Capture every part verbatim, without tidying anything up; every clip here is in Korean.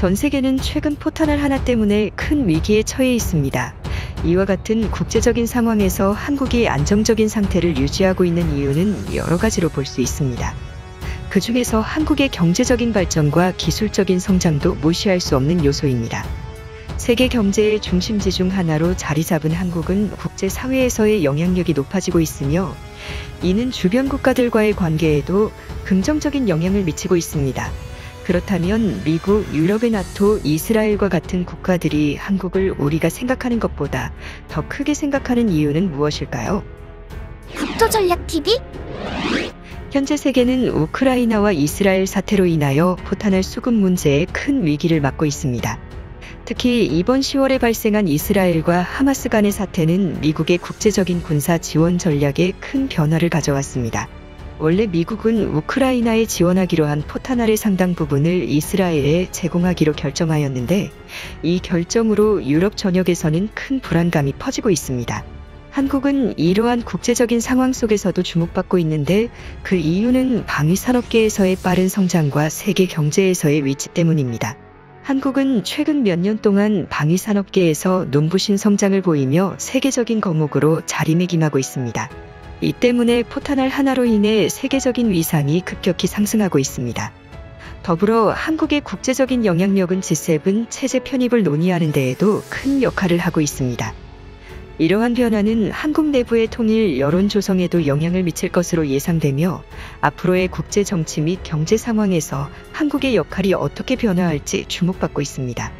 전 세계는 최근 포탄알 하나 때문에 큰 위기에 처해 있습니다. 이와 같은 국제적인 상황에서 한국이 안정적인 상태를 유지하고 있는 이유는 여러 가지로 볼 수 있습니다. 그 중에서 한국의 경제적인 발전과 기술적인 성장도 무시할 수 없는 요소입니다. 세계 경제의 중심지 중 하나로 자리 잡은 한국은 국제사회에서의 영향력이 높아지고 있으며 이는 주변 국가들과의 관계에도 긍정적인 영향을 미치고 있습니다. 그렇다면 미국, 유럽의 나토, 이스라엘과 같은 국가들이 한국을 우리가 생각하는 것보다 더 크게 생각하는 이유는 무엇일까요? 국토전략티비? 현재 세계는 우크라이나와 이스라엘 사태로 인하여 포탄알 수급 문제에 큰 위기를 맞고 있습니다. 특히 이번 시월에 발생한 이스라엘과 하마스 간의 사태는 미국의 국제적인 군사 지원 전략에 큰 변화를 가져왔습니다. 원래 미국은 우크라이나에 지원하기로 한 포탄알의 상당 부분을 이스라엘에 제공하기로 결정하였는데 이 결정으로 유럽 전역에서는 큰 불안감이 퍼지고 있습니다. 한국은 이러한 국제적인 상황 속에서도 주목받고 있는데 그 이유는 방위산업계에서의 빠른 성장과 세계 경제에서의 위치 때문입니다. 한국은 최근 몇 년 동안 방위산업계에서 눈부신 성장을 보이며 세계적인 거목으로 자리매김하고 있습니다. 이 때문에 포탄알 하나로 인해 세계적인 위상이 급격히 상승하고 있습니다. 더불어 한국의 국제적인 영향력은 지 세븐 체제 편입을 논의하는 데에도 큰 역할을 하고 있습니다. 이러한 변화는 한국 내부의 통일 여론 조성에도 영향을 미칠 것으로 예상되며 앞으로의 국제 정치 및 경제 상황에서 한국의 역할이 어떻게 변화할지 주목받고 있습니다.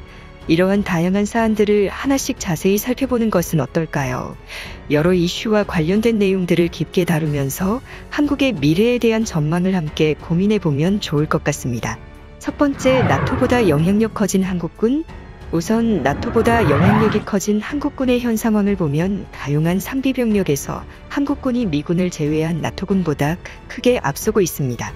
이러한 다양한 사안들을 하나씩 자세히 살펴보는 것은 어떨까요? 여러 이슈와 관련된 내용들을 깊게 다루면서 한국의 미래에 대한 전망을 함께 고민해보면 좋을 것 같습니다. 첫 번째, 나토보다 영향력 커진 한국군. 우선 나토보다 영향력이 커진 한국군의 현 상황을 보면 다용한 상비 병력에서 한국군이 미군을 제외한 나토군보다 크게 앞서고 있습니다.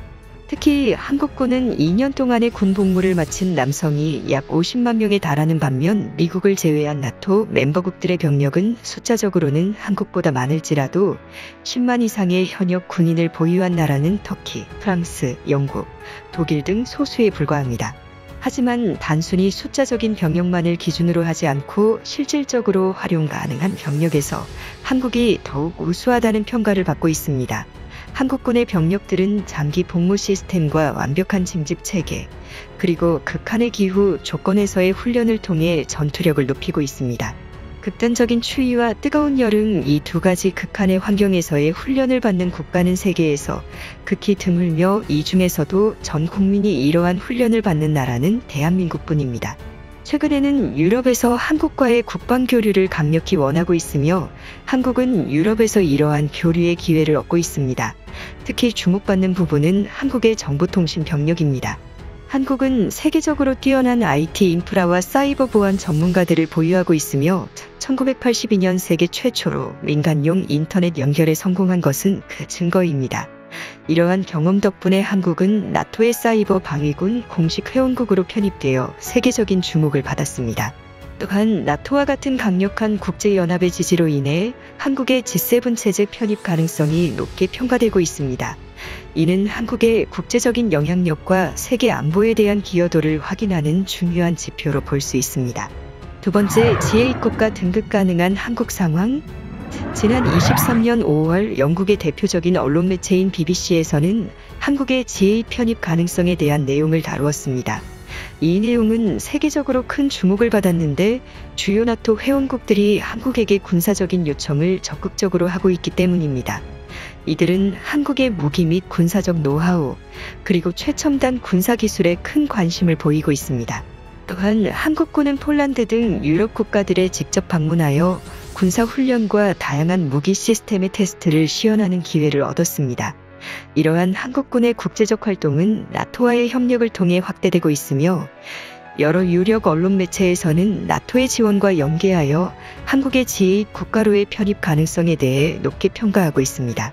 특히 한국군은 이 년 동안의 군 복무를 마친 남성이 약 오십만 명에 달하는 반면 미국을 제외한 나토 멤버국들의 병력은 숫자적으로는 한국보다 많을지라도 십만 이상의 현역 군인을 보유한 나라는 터키, 프랑스, 영국, 독일 등 소수에 불과합니다. 하지만 단순히 숫자적인 병력만을 기준으로 하지 않고 실질적으로 활용 가능한 병력에서 한국이 더욱 우수하다는 평가를 받고 있습니다. 한국군의 병력들은 장기 복무 시스템과 완벽한 징집 체계, 그리고 극한의 기후 조건에서의 훈련을 통해 전투력을 높이고 있습니다. 극단적인 추위와 뜨거운 여름 이 두 가지 극한의 환경에서의 훈련을 받는 국가는 세계에서 극히 드물며 이 중에서도 전 국민이 이러한 훈련을 받는 나라는 대한민국뿐입니다. 최근에는 유럽에서 한국과의 국방 교류를 강력히 원하고 있으며 한국은 유럽에서 이러한 교류의 기회를 얻고 있습니다. 특히 주목받는 부분은 한국의 정보통신 병력입니다. 한국은 세계적으로 뛰어난 아이티 인프라와 사이버 보안 전문가들을 보유하고 있으며 천구백팔십이 년 세계 최초로 민간용 인터넷 연결에 성공한 것은 그 증거입니다. 이러한 경험 덕분에 한국은 나토의 사이버 방위군 공식 회원국으로 편입되어 세계적인 주목을 받았습니다. 또한 나토와 같은 강력한 국제연합의 지지로 인해 한국의 지 세븐 체제 편입 가능성이 높게 평가되고 있습니다. 이는 한국의 국제적인 영향력과 세계 안보에 대한 기여도를 확인하는 중요한 지표로 볼 수 있습니다. 두 번째, 지에이 국가 등급 가능한 한국 상황. 지난 이십삼 년 오월 영국의 대표적인 언론 매체인 비비씨에서는 한국의 지에이 편입 가능성에 대한 내용을 다루었습니다. 이 내용은 세계적으로 큰 주목을 받았는데 주요 나토 회원국들이 한국에게 군사적인 요청을 적극적으로 하고 있기 때문입니다. 이들은 한국의 무기 및 군사적 노하우, 그리고 최첨단 군사기술에 큰 관심을 보이고 있습니다. 또한 한국군은 폴란드 등 유럽 국가들에 직접 방문하여 군사훈련과 다양한 무기 시스템의 테스트를 시연하는 기회를 얻었습니다. 이러한 한국군의 국제적 활동은 나토와의 협력을 통해 확대되고 있으며 여러 유력 언론 매체에서는 나토의 지원과 연계하여 한국의 지에이 국가로의 편입 가능성에 대해 높게 평가하고 있습니다.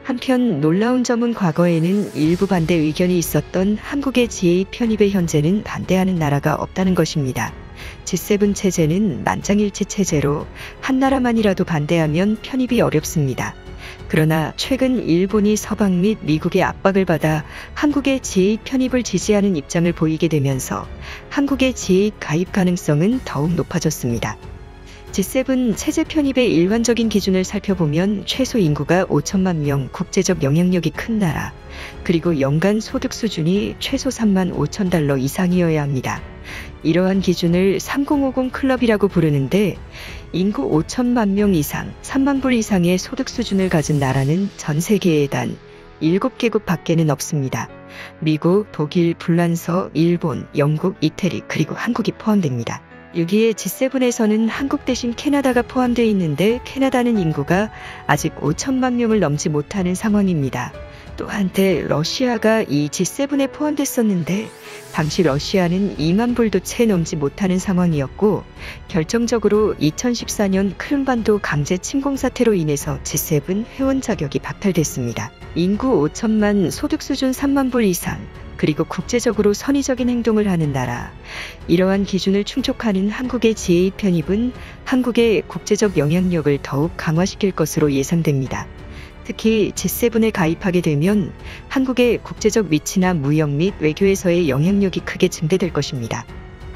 한편 놀라운 점은 과거에는 일부 반대 의견이 있었던 한국의 지에이 편입에 현재는 반대하는 나라가 없다는 것입니다. 지 세븐 체제는 만장일치 체제로 한 나라만이라도 반대하면 편입이 어렵습니다. 그러나 최근 일본이 서방 및 미국의 압박을 받아 한국의 지에이 편입을 지지하는 입장을 보이게 되면서 한국의 지에이 가입 가능성은 더욱 높아졌습니다. 지 세븐 체제 편입의 일반적인 기준을 살펴보면 최소 인구가 오천만 명, 국제적 영향력이 큰 나라, 그리고 연간 소득 수준이 최소 삼만 오천 달러 이상이어야 합니다. 이러한 기준을 삼천오십 클럽이라고 부르는데 인구 오천만 명 이상, 삼만 불 이상의 소득 수준을 가진 나라는 전 세계에 단 일곱 개국 밖에는 없습니다. 미국, 독일, 불란서, 일본, 영국, 이태리, 그리고 한국이 포함됩니다. 여기에 지 세븐에서는 한국 대신 캐나다가 포함되어 있는데 캐나다는 인구가 아직 오천만 명을 넘지 못하는 상황입니다. 또 한때 러시아가 이 지 세븐에 포함됐었는데 당시 러시아는 이만 불도 채 넘지 못하는 상황이었고 결정적으로 이천십사 년 크림반도 강제 침공 사태로 인해서 지 세븐 회원 자격이 박탈됐습니다. 인구 오천만, 소득 수준 삼만 불 이상, 그리고 국제적으로 선의적인 행동을 하는 나라, 이러한 기준을 충족하는 한국의 지에이 편입은 한국의 국제적 영향력을 더욱 강화시킬 것으로 예상됩니다. 특히 지 세븐에 가입하게 되면 한국의 국제적 위치나 무역 및 외교에서의 영향력이 크게 증대될 것입니다.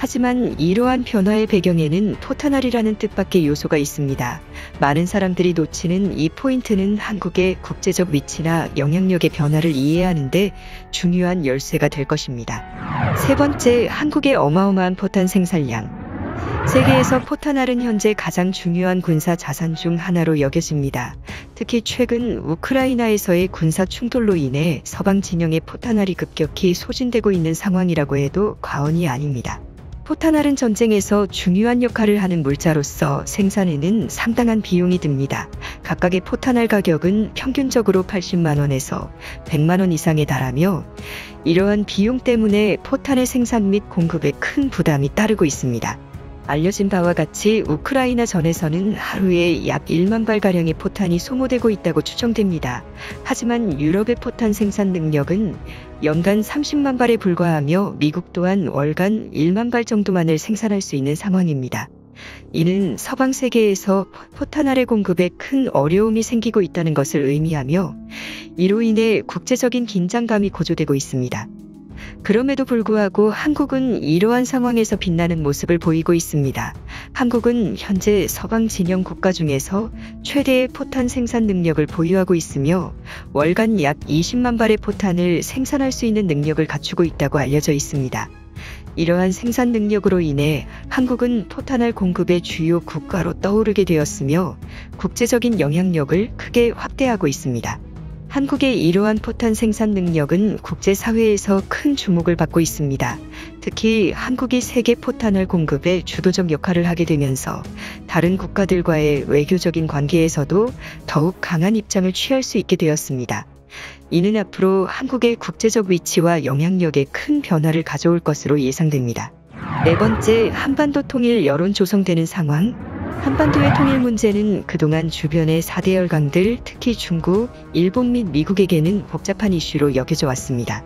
하지만 이러한 변화의 배경에는 포탄알이라는 뜻밖의 요소가 있습니다. 많은 사람들이 놓치는 이 포인트는 한국의 국제적 위치나 영향력의 변화를 이해하는 데 중요한 열쇠가 될 것입니다. 세 번째, 한국의 어마어마한 포탄 생산량. 세계에서 포탄알은 현재 가장 중요한 군사 자산 중 하나로 여겨집니다. 특히 최근 우크라이나에서의 군사 충돌로 인해 서방 진영의 포탄알이 급격히 소진되고 있는 상황이라고 해도 과언이 아닙니다. 포탄알은 전쟁에서 중요한 역할을 하는 물자로서 생산에는 상당한 비용이 듭니다. 각각의 포탄알 가격은 평균적으로 팔십만 원에서 백만 원 이상에 달하며 이러한 비용 때문에 포탄의 생산 및 공급에 큰 부담이 따르고 있습니다. 알려진 바와 같이 우크라이나 전에서는 하루에 약 일만 발가량의 포탄이 소모되고 있다고 추정됩니다. 하지만 유럽의 포탄 생산 능력은 연간 삼십만 발에 불과하며 미국 또한 월간 일만 발 정도만을 생산할 수 있는 상황입니다. 이는 서방 세계에서 포탄알의 공급에 큰 어려움이 생기고 있다는 것을 의미하며 이로 인해 국제적인 긴장감이 고조되고 있습니다. 그럼에도 불구하고 한국은 이러한 상황에서 빛나는 모습을 보이고 있습니다. 한국은 현재 서방 진영 국가 중에서 최대의 포탄 생산 능력을 보유하고 있으며 월간 약 이십만 발의 포탄을 생산할 수 있는 능력을 갖추고 있다고 알려져 있습니다. 이러한 생산 능력으로 인해 한국은 포탄알 공급의 주요 국가로 떠오르게 되었으며 국제적인 영향력을 크게 확대하고 있습니다. 한국의 이러한 포탄 생산 능력은 국제사회에서 큰 주목을 받고 있습니다. 특히 한국이 세계 포탄알 공급에 주도적 역할을 하게 되면서 다른 국가들과의 외교적인 관계에서도 더욱 강한 입장을 취할 수 있게 되었습니다. 이는 앞으로 한국의 국제적 위치와 영향력에 큰 변화를 가져올 것으로 예상됩니다. 네 번째, 한반도 통일 여론 조성되는 상황. 한반도의 통일 문제는 그동안 주변의 사 대 열강들, 특히 중국, 일본 및 미국에게는 복잡한 이슈로 여겨져 왔습니다.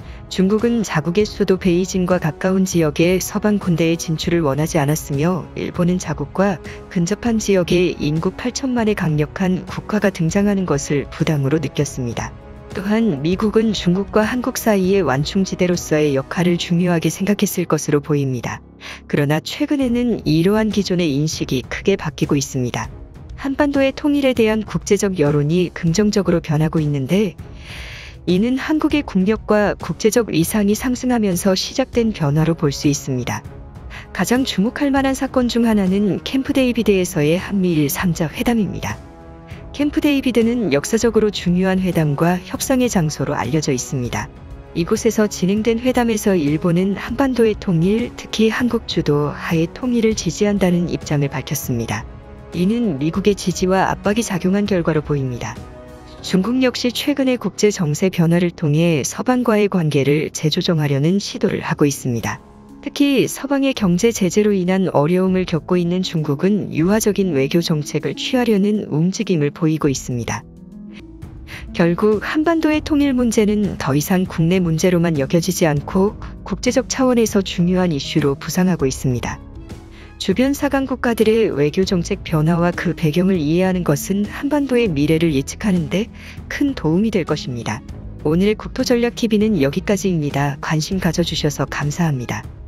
중국은 자국의 수도 베이징과 가까운 지역에 서방 군대의 진출을 원하지 않았으며 일본은 자국과 근접한 지역에 인구 팔천만의 강력한 국가가 등장하는 것을 부담으로 느꼈습니다. 또한 미국은 중국과 한국 사이의 완충지대로서의 역할을 중요하게 생각했을 것으로 보입니다. 그러나 최근에는 이러한 기존의 인식이 크게 바뀌고 있습니다. 한반도의 통일에 대한 국제적 여론이 긍정적으로 변하고 있는데 이는 한국의 국력과 국제적 위상이 상승하면서 시작된 변화로 볼 수 있습니다. 가장 주목할 만한 사건 중 하나는 캠프 데이비드에서의 한미일 삼 자 회담입니다. 캠프 데이비드는 역사적으로 중요한 회담과 협상의 장소로 알려져 있습니다. 이곳에서 진행된 회담에서 일본은 한반도의 통일, 특히 한국 주도 하의 통일을 지지한다는 입장을 밝혔습니다. 이는 미국의 지지와 압박이 작용한 결과로 보입니다. 중국 역시 최근의 국제 정세 변화를 통해 서방과의 관계를 재조정하려는 시도를 하고 있습니다. 특히 서방의 경제 제재로 인한 어려움을 겪고 있는 중국은 유화적인 외교 정책을 취하려는 움직임을 보이고 있습니다. 결국 한반도의 통일 문제는 더 이상 국내 문제로만 여겨지지 않고 국제적 차원에서 중요한 이슈로 부상하고 있습니다. 주변 사강 국가들의 외교 정책 변화와 그 배경을 이해하는 것은 한반도의 미래를 예측하는 데 큰 도움이 될 것입니다. 오늘의 국토전략티비는 여기까지입니다. 관심 가져주셔서 감사합니다.